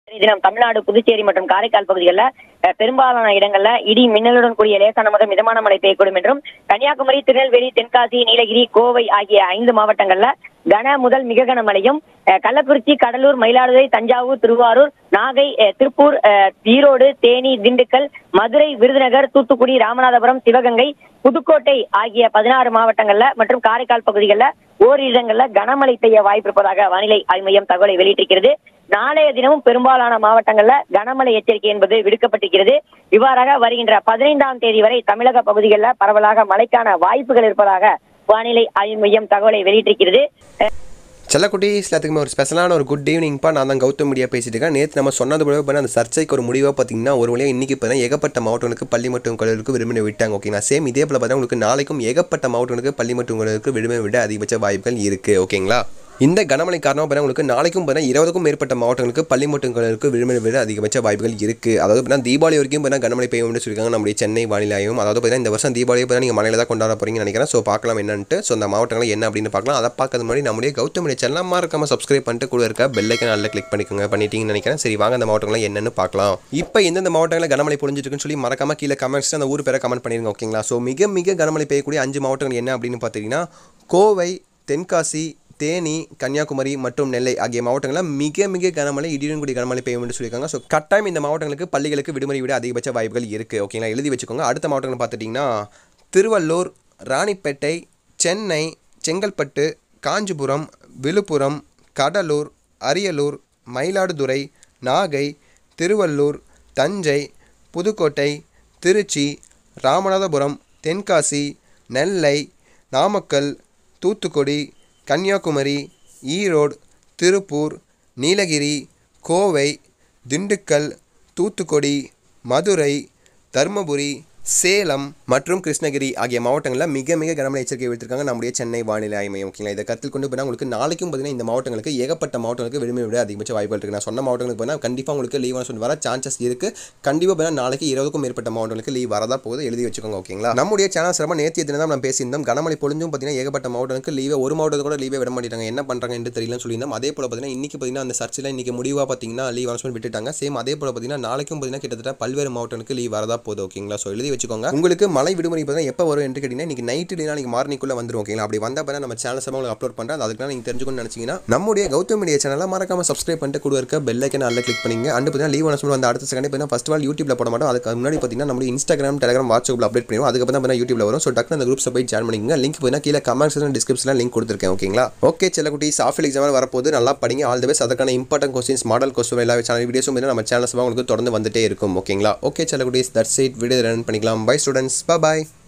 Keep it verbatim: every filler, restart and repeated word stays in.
தினம் தமிழ்நாடு, புதுச்சேரி மற்றும் காரைக்கால் பகுதிகளில் பெரும்பாலான இடங்கள்ல இடி மின்னலுடன் கூடிய லேசான முதல் மிதமான மழை பெய்யக்கூடும் என்றும், கன்னியாகுமரி, திருநெல்வேலி, தென்காசி, நீலகிரி, கோவை ஆகிய ஐந்து மாவட்டங்கள்ல கன முதல் மிக கனமழையும், கள்ளக்குறிச்சி, கடலூர், மயிலாடுதுறை, தஞ்சாவூர், திருவாரூர், நாகை, திருப்பூர், ஈரோடு, தேனி, திண்டுக்கல், மதுரை, விருதுநகர், தூத்துக்குடி, ராமநாதபுரம், சிவகங்கை, புதுக்கோட்டை ஆகிய பதினாறு மாவட்டங்கள்ல மற்றும் காரைக்கால் பகுதிகளில் ஓரிரு இடங்கள்ல கனமழை பெய்ய வாய்ப்பு இருப்பதாக வானிலை ஆய்வு மையம் தகவலை வெளியிட்டிருக்கிறது. நாளைய தினமும் பெரும்பாலான மாவட்டங்கள்ல கனமழை எச்சரிக்கை என்பது விடுக்கப்பட்டிருக்கிறது. இவ்வாறாக வருகின்ற பதினைந்தாம் தேதி வரை தமிழக பகுதிகளில் பரவலாக மழைக்கான வாய்ப்புகள் இருப்பதாக வானிலை ஆய்வு மையம் தகவலை வெளியிட்டிருக்கிறது. செல்லக்குட்டி எல்லாத்துக்குமே ஒரு ஸ்பெஷலான ஒரு குட் ஈவினிங்ப்பா. நான் தான் கௌதம் மீடியா பேசிட்டு இருக்கேன். நேற்று நம்ம சொன்னது போல பண்ண அந்த சர்ச்சைக்கு ஒரு முடிவாக பார்த்தீங்கன்னா ஒரு வழியாக இன்றைக்கி பார்த்தீங்கன்னா ஏகப்பட்ட மாவட்டங்களுக்கு பள்ளி மற்றும் கல்லூரிக்கு விடுமுறை விட்டாங்க. ஓகேங்களா, சேம் இதே போல் பார்த்தீங்கன்னா உங்களுக்கு நாளைக்கும் ஏகப்பட்ட மாவட்டங்களுக்கு பள்ளி மற்றும் கல்லூரிக்கு விடுமுறை விட அதிகபட்ச வாய்ப்புகள் இருக்குது. ஓகேங்களா, இந்த கனமழை காரணமாக பார்த்தா உங்களுக்கு நாளைக்கும் பார்த்தீங்கன்னா இருபதுக்கும் மேற்பட்ட மாவட்டங்களுக்கு பள்ளி மற்றும் கல்லூரிக்கு விடுமுறை விட அதிகபட்ச வாய்ப்புகள் இருக்குது. அதாவது பார்த்தீங்கன்னா தீபாவளி வரைக்கும் பார்த்தீங்கன்னா கனமழை பெய்யும்னு சொல்லியிருக்காங்க நம்முடைய சென்னை வானிலை ஆய்வும். அதாவது பார்த்தீங்கன்னா இந்த வருஷம் தீபாவளி பார்த்தா நீங்கள் மழையில் தான் கொண்டாட போகிறீங்கன்னு நினைக்கிறேன். ஸோ பார்க்கலாம் என்னன்ட்டு. ஸோ அந்த மாவட்டங்கள் என்ன அப்படின்னு பார்க்கலாம். அதை பார்க்கறது முன்னாடி நம்முடைய கௌதம் மீடியா சேனல் மறக்காம சப்ஸ்கிரைப் பண்ணிட்டு கூட இருக்க பெல் ஐக்கான் நல்லா கிளிக் பண்ணிக்கோங்க. பண்ணிட்டீங்கன்னு நினைக்கிறேன். சரி வாங்க அந்த மாவட்டங்கள் என்னன்னு பார்க்கலாம். இப்போ எந்தெந்த மாவட்டங்களில் கனமழை பொழிஞ்சிருக்குன்னு சொல்லி மறக்காம கீழே கமெண்ட்ஸ் அந்த ஊர் பேரை கமெண்ட் பண்ணிருங்க. ஓகேங்களா, ஸோ மிக மிக கனமழை பெய்யக்கூடிய அஞ்சு மாவட்டங்கள் என்ன அப்படின்னு பார்த்தீங்கன்னா கோவை, தென்காசி, தேனி, கன்னியாகுமரி மற்றும் நெல்லை ஆகிய மாவட்டங்களில் மிக மிக கனமழை இடியுடன் கூடிய கனமழை பெய்யும் என்று சொல்லியிருக்காங்க. ஸோ கட்டாயம் இந்த மாவட்டங்களுக்கு பள்ளிகளுக்கு விடுமுறை விட அதிகபட்ச வாய்ப்புகள் இருக்குது. ஓகேங்களா, எழுதி வச்சுக்கோங்க. அடுத்த மாவட்டங்கள் பார்த்துட்டிங்கன்னா திருவள்ளூர், ராணிப்பேட்டை, சென்னை, செங்கல்பட்டு, காஞ்சிபுரம், விழுப்புரம், கடலூர், அரியலூர், மயிலாடுதுறை, நாகை, திருவள்ளூர், தஞ்சை, புதுக்கோட்டை, திருச்சி, ராமநாதபுரம், தென்காசி, நெல்லை, நாமக்கல், தூத்துக்குடி, கன்னியாகுமரி, ஈரோடு, திருப்பூர், நீலகிரி, கோவை, திண்டுக்கல், தூத்துக்குடி, மதுரை, தர்மபுரி, சேலம் மற்றும் கிருஷ்ணகிரி ஆகிய மாவட்டங்களில் மிக மிக கனமழை எச்சரிக்கை விடுத்திருக்காங்க நம்முடைய சென்னை வானிலை ஆய்வு மையம். ஓகேங்களா, இதை கருத்தில் கொண்டு போனால் உங்களுக்கு நாளைக்கும் பார்த்தீங்கன்னா இந்த மாவட்டங்களுக்கு ஏகப்பட்ட மாவட்டங்களுக்கு விடுமுறை விட அதிகபட்ச வாய்ப்புகள் இருக்குது. நான் சொன்ன மாவட்டங்களுக்கு போனால் கண்டிப்பாக உங்களுக்கு லீவான சொல்லி வர சான்சஸ் இருக்குது. கண்டிப்பாக போனால் நாளைக்கு இருபதுக்கும் மேற்பட்ட மாவட்டங்களுக்கு லீவ் வரதா போகுது, எழுதி வச்சுக்கோங்க. ஓகேங்களா, நம்முடைய சேனல் சிறப்பாக நேற்று தினம் தான் நம்ம பேசியிருந்தோம். கனமழை பொழிஞ்சும் பார்த்தீங்கன்னா ஏகப்பட்ட மாவட்டங்களுக்கு லீவே ஒரு மாவட்டத்தை கூட லீவே விட மாட்டாங்க. என்ன பண்ணுறாங்க என்று தெரியலன்னு சொல்லியிருந்தோம். அதே போல் பார்த்தீங்கன்னா இன்றைக்கி பார்த்தீங்கன்னா அந்த சர்ச்சில் இன்றைக்கி முடிவாக பார்த்தீங்கன்னா லீவ் அனௌன்ஸ்மெண்ட் விட்டுட்டாங்க. சேம் அதே போல் பார்த்தீங்கன்னா நாளைக்கும் பார்த்தீங்கன்னா கிட்டத்தட்ட பல்வேறு மாவட்டங்களுக்கு லீவ் வரதா போகுது. ஓகேங்களா, ஸோ எழுதி வச்சுக்கோங்க. உங்களுக்கு மழை விடுமுறை பார்த்தீங்கன்னா எப்போ வரும் என்று கேட்டிங்கன்னா இன்றைக்கி நைட்டு இல்லைனா நீங்கள் மார்னிங்குள்ளே வந்துடும். ஓகேங்களா, அப்படி வந்தால் பார்த்தா நம்ம சேனல் சம உங்களுக்கு அப்லோட் பண்ணுறேன். அதுக்கு நீங்கள் தெரிஞ்சுக்கணும்னு நினச்சிங்கன்னா நம்முடைய கௌதம் மீடியா சேனலை மறக்காம சப்ஸ்கிரைப் பண்ணிட்டு கூட இருக்க பெல் ஐக்கான் நல்லா கிளிக் பண்ணிங்க. அண்ட் பார்த்தீங்கன்னா லீவ் அனௌன்ஸ்மெண்ட் வந்து அடுத்த செகண்ட் பார்த்தீங்கன்னா ஃபர்ஸ்ட் ஆல் யூடியூப்ல போட மாட்டோம். அதுக்கு முன்னாடி பார்த்தீங்கன்னா நம்ம இன்ஸ்டாகிராம், டெலிகிராம், வாட்ஸ்அப்பில் அப்டேட் பண்ணுவோம். அதுக்கப்புறம் தான் பார்த்தீங்கன்னா யூடியூப்ல வரும். ஸோ டக்குனு அந்த குரூப்ஸை போய் ஜாயின் பண்ணிங்க. லிங்க் பார்த்தீங்கன்னா கீழே கமெண்ட்ஸ் டிஸ்கிரிப்ஷனில் லிங்க் கொடுத்துருக்கேன். ஓகேங்களா, ஓகே செல்லக்குட்டி, சாஃப்ட் எக்ஸாம் வரப்போது நல்லா படிங்க. All the best. அதற்கான இம்பார்ட்டன்ட் கொஸ்டின்ஸ், மாடல் கொஸ்டின் எல்லா சேனல் வீடியோஸும் நம்ம சேனல்ஸ் உங்களுக்கு தொடர்ந்து வந்துட்டே இருக்கும். ஓகேங்களா, ஓகே செல்லக்குட்டி, தட்ஸ் இட். வீடியோ ரன் பண்ணிக்கலாம். பை ஸ்டூடெண்ட்ஸ், பை பாய்.